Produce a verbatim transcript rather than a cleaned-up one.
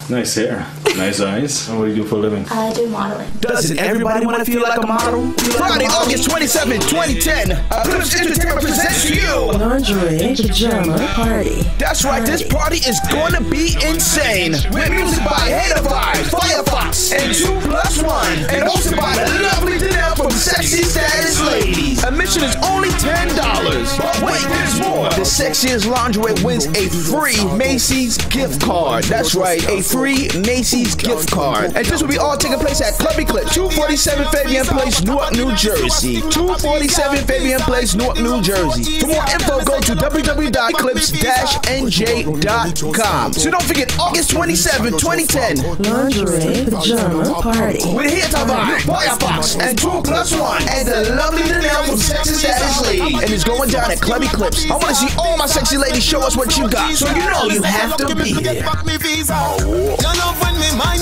Nice hair, nice eyes. And what do you do for a living? I do modeling. Doesn't everybody want to feel like a model? Friday, August twenty-seventh, twenty ten, Eclipse Entertainment presents to you Lingerie Pajama Party. That's right, this party is going to be insane. With music by Hater Vibes, Firefox, and two plus one. And hosted by the lovely Danelle from Sexy Status Ladies. Admission is only ten dollars. But wait, there's more. The sexiest lingerie wins a free Macy's gift card. That's right, a free Macy's gift card. And this will be all taking place at Club Eclipse, two forty-seven Fabian Place, Newark, New Jersey. two forty-seven Fabian Place, Newark, New Jersey. For more info, go to w w w dot eclipse dash n j dot com. So don't forget, August twenty-seventh, twenty ten. Lingerie Pajama Party. With Hater Vibes, Firefox, and two plus one. And the lovely Danelle from Sexy Status Ladies. And it's going down at Club Eclipse. I want to see all my sexy ladies show us what you got. So you know you have to be there. You love when me mind